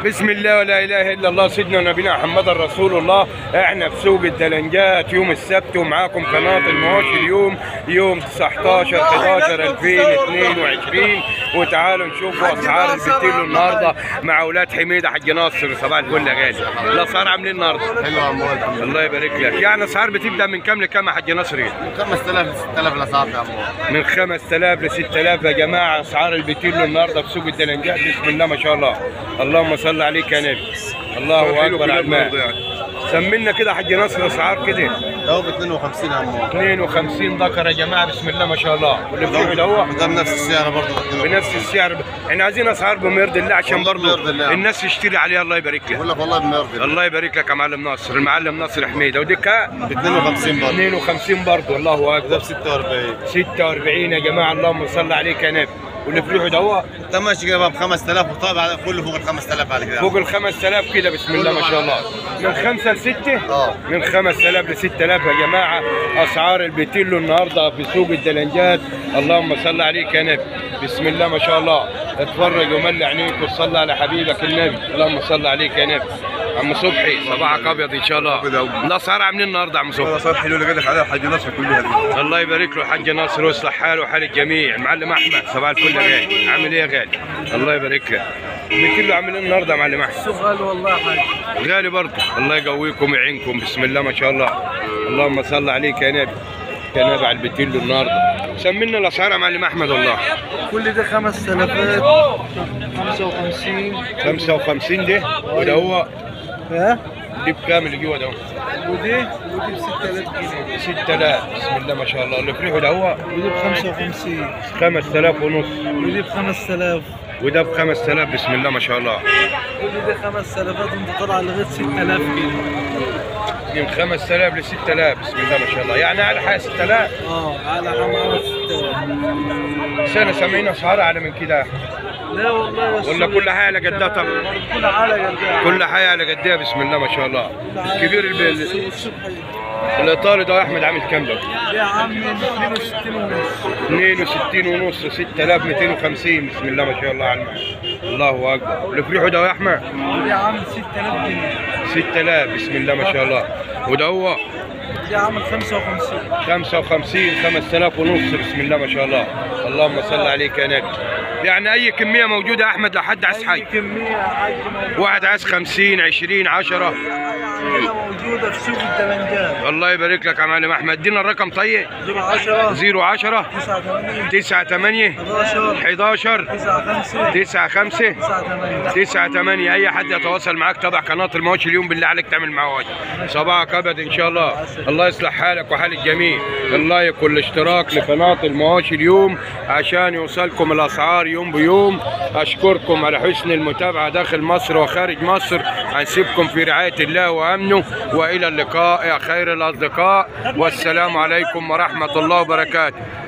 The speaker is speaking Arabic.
بسم الله ولا اله الا الله سيدنا ونبينا محمد رسول الله. احنا في سوق الدلنجات يوم السبت، ومعاكم قناه المواشي اليوم يوم 19/11/2022. وتعالوا نشوفوا اسعار البتيلو النهارده مع اولاد حميده حاج ناصر. صباح الفل يا غالي. الاسعار عاملين النهارده؟ حلو يا عم. الله يبارك لك. يعني اسعار بتبدا من كام لكام يا حاج ناصر؟ من 5000 ل 6000 الاسعار يا عم. من 5000 ل 6000 يا جماعه اسعار البتيلو النهارده في سوق الدلنجات. بسم الله ما شاء الله. اللهم صل عليك يا نبي. الله اكبر على الماء. سمينا كده يا حاج ناصر اسعار كده. ده ب 52 يا عم. 52 ذكر يا جماعه. بسم الله ما شاء الله. واللي بتقول هو ده بنفس السعر برضه. بنفس السعر. احنا عايزين اسعار بما يرضي الله عشان برضه الناس تشتري عليها. الله يبارك لك. بقول لك والله بما يرضي الله. الله يبارك لك يا معلم ناصر. المعلم ناصر حميده. ودي ب 52 برضه. 52 برضه. الله اكبر. ده ب 46. 46 يا جماعه. اللهم صل عليك يا نبي. واللي في ريحه ده انت ماشي كده ب 5000 وطابع كله فوق ال 5000 بعد كده. فوق ال 5000 كده. بسم الله ما شاء الله. من 5 ل 6. من 5000 ل 6000 يا جماعه اسعار البتيلو النهارده في سوق الدلنجات. اللهم صل عليك يا نبي. بسم الله ما شاء الله. اتفرج وملي عينيك وصلي على حبيبك النبي. اللهم صل عليك يا نبي. عم صبحي صباحك ابيض ان شاء الله. الاسعار عاملين النهارده عم صبحي؟ الاسعار حلوه اللي قدح عليها الحاج ناصر كلها دي. الله يبارك له الحاج ناصر ويصلح حاله وحال الجميع. المعلم احمد صباح الفل يا غالي. عامل ايه يا غالي؟ الله يبارك لك. البتيلو عامل ايه النهارده يا معلم احمد؟ السوق غالي والله يا حاج. غالي برضه. الله يقويكم ويعينكم. بسم الله ما شاء الله. اللهم صل عليك يا نبي. يا نبي على البتيلو النهارده. سمينا الاسعار يا معلم احمد والله. كل ده 5000 55. 55 ده. وده هو ها؟ دي بكام اللي جوه ده؟ ودي ب 6000 جنيه. 6000. بسم الله ما شاء الله. اللي في ريحه ده هو ودي ب 55. 5000 ونص. ودي ب 5000. وده ب 5000. بسم الله ما شاء الله. كل ده 5000 وانت طالع لغايه 6000 كده. من 5000 ل 6000. بسم الله ما شاء الله. يعني على حاجه 6000. على حمامه 6000. سنه سامعين اسعار اعلى من كده؟ لا والله. ولا كل حاجه على قدها طبعا؟ كل حاجه قدها. كل حاجه على قدها. بسم الله ما شاء الله. الكبير الايطالي ده يا احمد عامل كام ده؟ يا عم 62 ونص. 62 ونص. 6250. بسم الله ما شاء الله على المعنى. الله اكبر. واللي في ريحه ده يا احمد؟ يا عم 6000 جنيه. 6000. بسم الله ما شاء الله. وده هو يا عم 55. 55. 5000 ونص. بسم الله ما شاء الله. اللهم صل عليك يا نبي. يعني اي كميه موجوده يا احمد لو حد عايز حاجه؟ اي كميه يا حاج موجوده. واحد عايز 50 20 10. عندنا موجوده في سوق الدلنجات. الله يبارك لك يا معلم احمد. ادينا الرقم طيب. 010 010 89 98 11 95 98. اي حد يتواصل معاك تبع قناه المواشي اليوم بالله عليك تعمل معاه واجب. صباحك ابد ان شاء الله. الله يصلح حالك وحال الجميع. اللايك والاشتراك لقناه المواشي اليوم عشان يوصلكم الاسعار يوم بيوم. اشكركم على حسن المتابعه داخل مصر وخارج مصر. هنسيبكم في رعايه الله وامنه، والى اللقاء يا خير الاصدقاء، والسلام عليكم ورحمه الله وبركاته.